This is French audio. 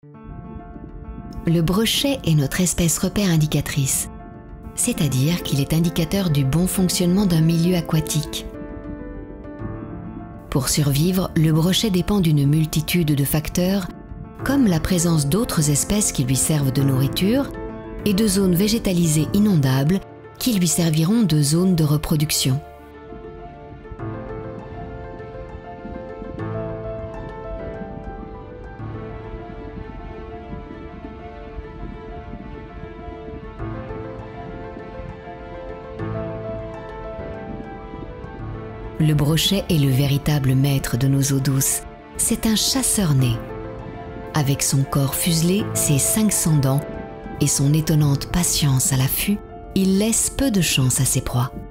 Le brochet est notre espèce repère indicatrice, c'est-à-dire qu'il est indicateur du bon fonctionnement d'un milieu aquatique. Pour survivre, le brochet dépend d'une multitude de facteurs, comme la présence d'autres espèces qui lui servent de nourriture et de zones végétalisées inondables qui lui serviront de zones de reproduction. Le brochet est le véritable maître de nos eaux douces. C'est un chasseur né. Avec son corps fuselé, ses 500 dents et son étonnante patience à l'affût, il laisse peu de chance à ses proies.